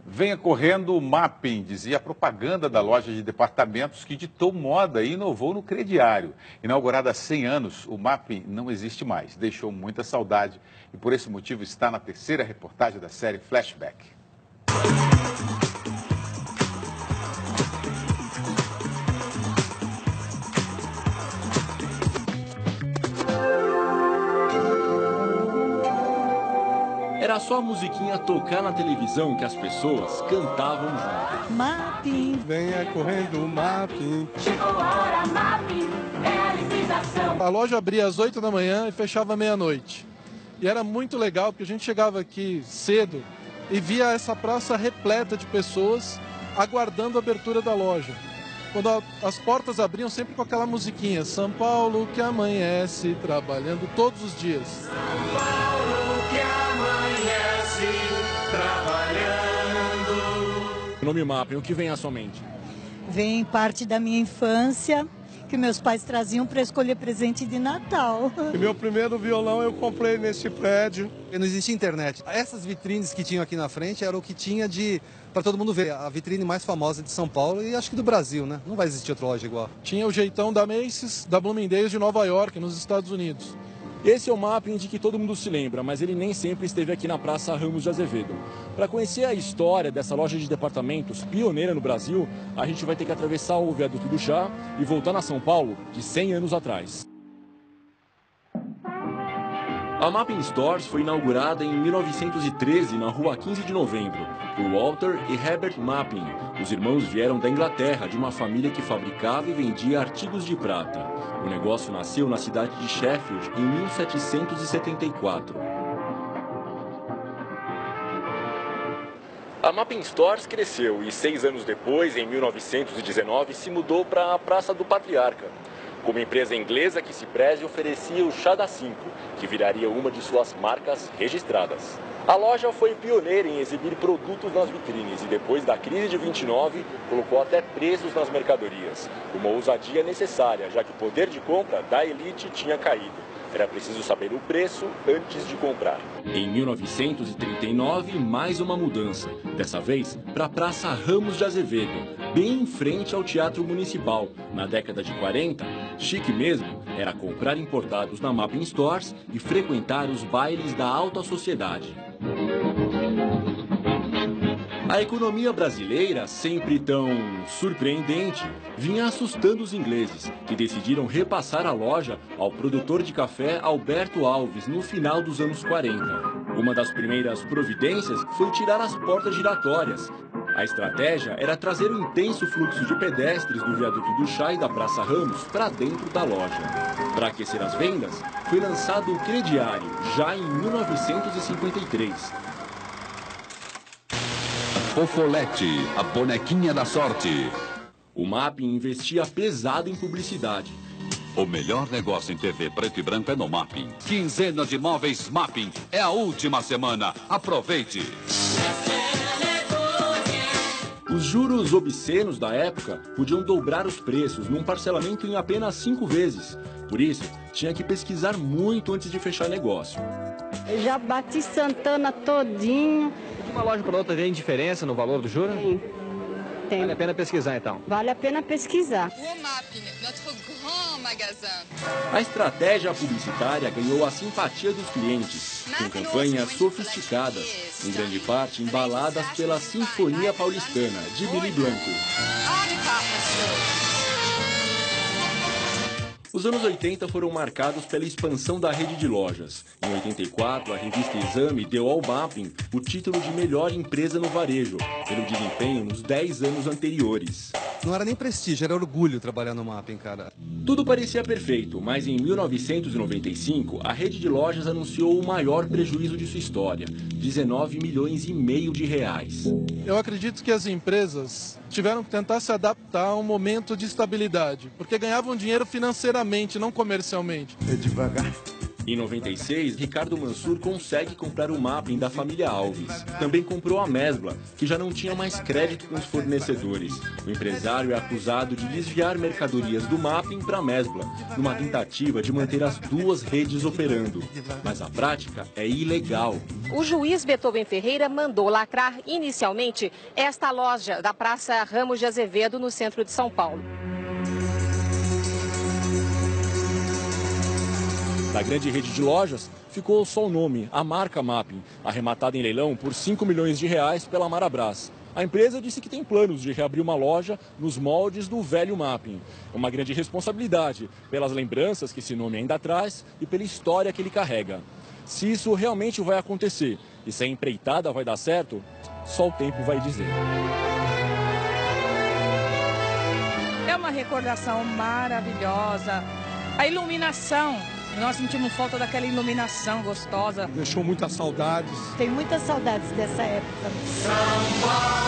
Venha correndo o Mapping, dizia a propaganda da loja de departamentos que ditou moda e inovou no crediário. Inaugurada há 100 anos, o Mapping não existe mais, deixou muita saudade e por esse motivo está na terceira reportagem da série Flashback. Era só a musiquinha tocar na televisão que as pessoas cantavam junto. Mapping, venha correndo, Mapping. Chegou a hora, Mapping, realização. A loja abria às 8 da manhã e fechava à meia-noite. E era muito legal porque a gente chegava aqui cedo e via essa praça repleta de pessoas aguardando a abertura da loja. Quando as portas abriam, sempre com aquela musiquinha, São Paulo que amanhece trabalhando todos os dias. São Paulo que amanhece trabalhando. O nome Mapping, o que vem à sua mente? vem parte da minha infância, que meus pais traziam para escolher presente de Natal. E meu primeiro violão eu comprei nesse prédio. Não existia internet. Essas vitrines que tinham aqui na frente eram o que tinha para todo mundo ver. A vitrine mais famosa de São Paulo e acho que do Brasil, né? Não vai existir outra loja igual. Tinha o jeitão da Macy's, da Bloomingdale's de Nova York, nos Estados Unidos. Esse é o Mapping de que todo mundo se lembra, mas ele nem sempre esteve aqui na Praça Ramos de Azevedo. Para conhecer a história dessa loja de departamentos pioneira no Brasil, a gente vai ter que atravessar o Viaduto do Chá e voltar na São Paulo de 100 anos atrás. A Mapping Stores foi inaugurada em 1913 na rua 15 de novembro, por Walter e Herbert Mapping. Os irmãos vieram da Inglaterra, de uma família que fabricava e vendia artigos de prata. O negócio nasceu na cidade de Sheffield em 1774. A Mapping Stores cresceu e 6 anos depois, em 1919, se mudou para a Praça do Patriarca. Como empresa inglesa que se preze, oferecia o chá da 5, que viraria uma de suas marcas registradas. A loja foi pioneira em exibir produtos nas vitrines e depois da crise de 29, colocou até preços nas mercadorias. Uma ousadia necessária, já que o poder de compra da elite tinha caído. Era preciso saber o preço antes de comprar. Em 1939, mais uma mudança. Dessa vez, para a Praça Ramos de Azevedo, bem em frente ao Teatro Municipal. Na década de 40, chique mesmo era comprar importados na Mapping Stores e frequentar os bailes da alta sociedade. A economia brasileira, sempre tão surpreendente, vinha assustando os ingleses, que decidiram repassar a loja ao produtor de café Alberto Alves no final dos anos 40. Uma das primeiras providências foi tirar as portas giratórias. A estratégia era trazer o intenso fluxo de pedestres do Viaduto do Chá e da Praça Ramos para dentro da loja. Para aquecer as vendas, foi lançado o crediário, já em 1953. Fofolete, a bonequinha da sorte. O Mapping investia pesado em publicidade. O melhor negócio em TV preto e branco é no Mapping. Quinzenas de móveis Mapping. É a última semana. Aproveite. Os juros obscenos da época podiam dobrar os preços num parcelamento em apenas 5 vezes. Por isso, tinha que pesquisar muito antes de fechar negócio. Eu já bati Santana todinho. De uma loja para outra tem diferença no valor do juro? Tem. Vale a pena pesquisar então. Vale a pena pesquisar. O Mapping, notre grand magasin. A estratégia publicitária ganhou a simpatia dos clientes, com campanhas sofisticadas, em grande parte embaladas pela Sinfonia Paulistana, de Billy Blanco. Os anos 80 foram marcados pela expansão da rede de lojas. Em 84, a revista Exame deu ao Mapping o título de melhor empresa no varejo, pelo desempenho nos 10 anos anteriores. Não era nem prestígio, era orgulho trabalhar no Mapping, cara. Tudo parecia perfeito, mas em 1995, a rede de lojas anunciou o maior prejuízo de sua história, 19 milhões e meio de reais. Eu acredito que as empresas tiveram que tentar se adaptar a um momento de estabilidade, porque ganhavam dinheiro financeiramente, não comercialmente. É devagar, Em 96, Ricardo Mansur consegue comprar o Mapping da família Alves. Também comprou a Mesbla, que já não tinha mais crédito com os fornecedores. O empresário é acusado de desviar mercadorias do Mapping para a Mesbla, numa tentativa de manter as duas redes operando. Mas a prática é ilegal. O juiz Beethoven Ferreira mandou lacrar inicialmente esta loja da Praça Ramos de Azevedo, no centro de São Paulo. Da grande rede de lojas, ficou só o nome, a marca Mapping, arrematada em leilão por R$5 milhões pela Marabras. A empresa disse que tem planos de reabrir uma loja nos moldes do velho Mapping. É uma grande responsabilidade pelas lembranças que esse nome ainda traz e pela história que ele carrega. Se isso realmente vai acontecer e se a empreitada vai dar certo, só o tempo vai dizer. É uma recordação maravilhosa. A iluminação. Nós sentimos falta daquela iluminação gostosa. Deixou muitas saudades. Tem muitas saudades dessa época.